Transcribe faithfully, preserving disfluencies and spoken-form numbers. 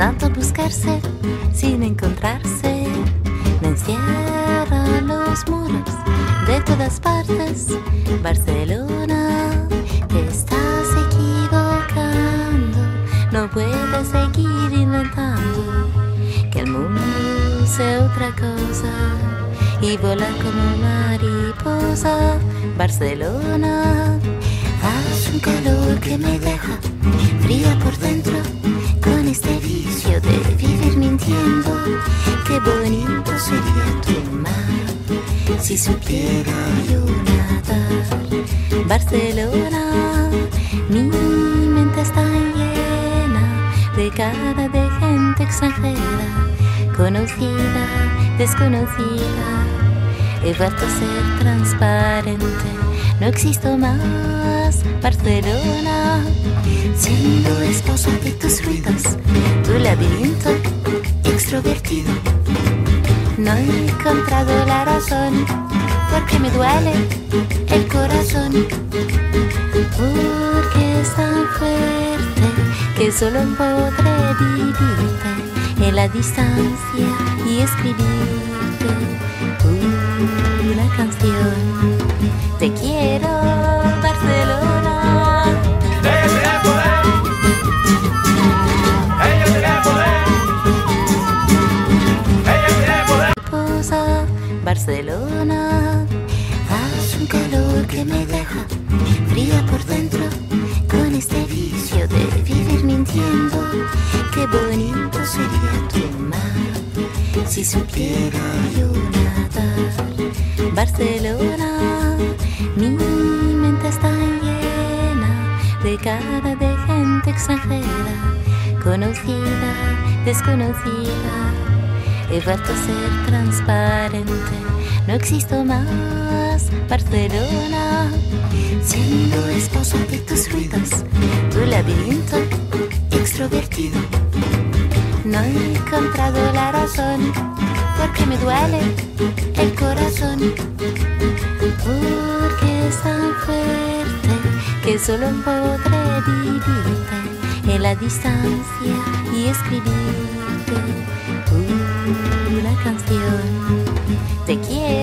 tanto buscarse sin encontrarse. Me encierran los muros de todas partes. Barcelona, te estás equivocando. No puedes seguir inventando que el mundo sea otra cosa y volar como mariposa. Barcelona, hace un calor que me deja fría por dentro, con este vicio de vivir mintiendo. Qué bonito sería tu mar si supiera yo nadar. Barcelona, mi mente está llena de cara de gente extranjera, conocida, desconocida. He vuelto a ser transparente, no existo más. Barcelona, siendo esposa de tus ruidos, tu laberinto extrovertido. No he encontrado la razón, porque me duele el corazón, porque es tan fuerte que solo podré vivirte en la distancia y escribirte una canción. Te quiero, Barcelona. Ella tiene poder. Ella tiene poder. Ella tiene poder. Posa, Barcelona, hace un calor que me deja fría por dentro, con este vicio de vivir mintiendo. Qué bonito sería tu mar si supiera yo nadar. Barcelona, mi mente está llena de cara de gente extranjera, conocida, desconocida. He vuelto a ser transparente, no existo más. Barcelona, siendo esposa de tus ruidos, tu laberinto extrovertido. No he encontrado la razón, porque me duele el corazón, porque es tan fuerte que solo podré vivirte en la distancia y escribirte una canción. Te quiero.